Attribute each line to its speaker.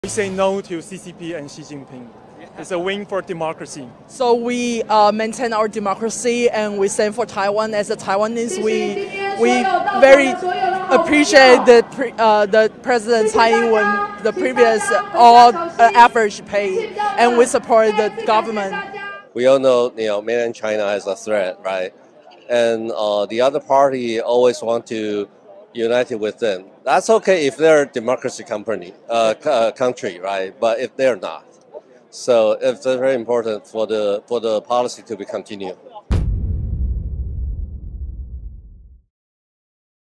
Speaker 1: We say no to CCP and Xi Jinping. It's a win for democracy.
Speaker 2: So we maintain our democracy and we stand for Taiwan. As a Taiwanese, we very appreciate the President Tsai Ing-wen, the previous all effort she paid, and we support the government.
Speaker 3: We all know, mainland China has a threat, right? And the other party always want to unite with them. That's okay if they're a democracy country, right? But if they're not, so it's very important for the policy to be continued.